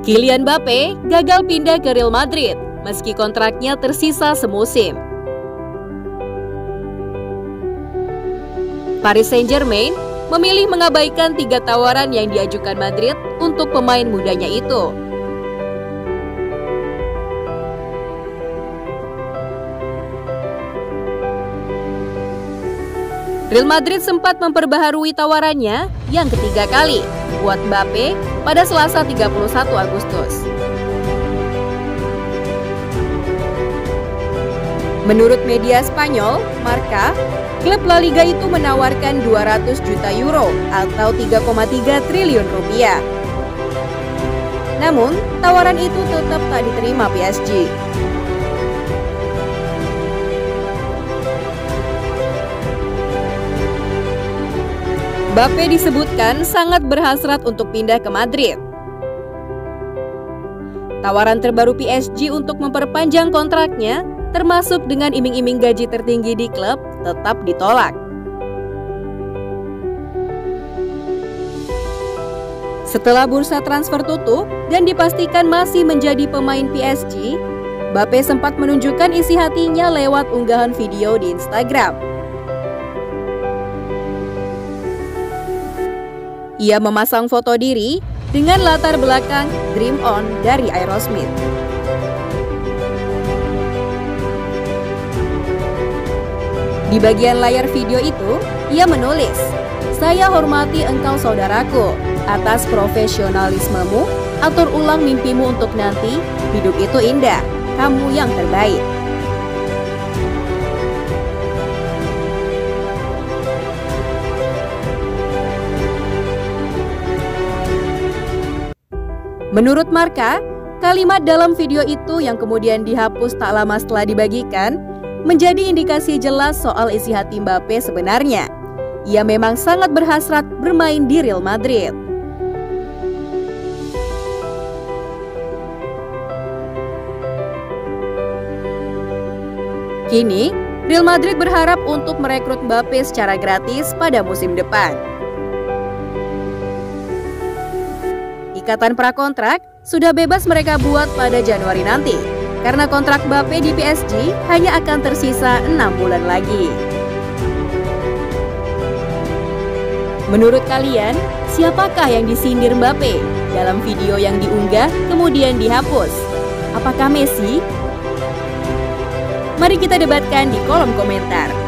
Kylian Mbappe gagal pindah ke Real Madrid meski kontraknya tersisa semusim. Paris Saint-Germain memilih mengabaikan 3 tawaran yang diajukan Madrid untuk pemain mudanya itu. Real Madrid sempat memperbaharui tawarannya yang ketiga kali buat Mbappe pada Selasa 31 Agustus. Menurut media Spanyol, Marca, klub La Liga itu menawarkan 200 juta euro atau 3,3 triliun rupiah. Namun, tawaran itu tetap tak diterima PSG. Mbappe disebutkan sangat berhasrat untuk pindah ke Madrid. Tawaran terbaru PSG untuk memperpanjang kontraknya, termasuk dengan iming-iming gaji tertinggi di klub, tetap ditolak. Setelah bursa transfer tutup dan dipastikan masih menjadi pemain PSG, Mbappe sempat menunjukkan isi hatinya lewat unggahan video di Instagram. Ia memasang foto diri dengan latar belakang Dream On dari Aerosmith. Di bagian layar video itu, ia menulis, "Saya hormati engkau saudaraku, atas profesionalismemu, atur ulang mimpimu untuk nanti, hidup itu indah, kamu yang terbaik." Menurut Marca, kalimat dalam video itu yang kemudian dihapus tak lama setelah dibagikan, menjadi indikasi jelas soal isi hati Mbappe sebenarnya. Ia memang sangat berhasrat bermain di Real Madrid. Kini, Real Madrid berharap untuk merekrut Mbappe secara gratis pada musim depan. Ikatan prakontrak sudah bebas mereka buat pada Januari nanti, karena kontrak Mbappe di PSG hanya akan tersisa 6 bulan lagi. Menurut kalian, siapakah yang disindir Mbappe dalam video yang diunggah kemudian dihapus? Apakah Messi? Mari kita debatkan di kolom komentar.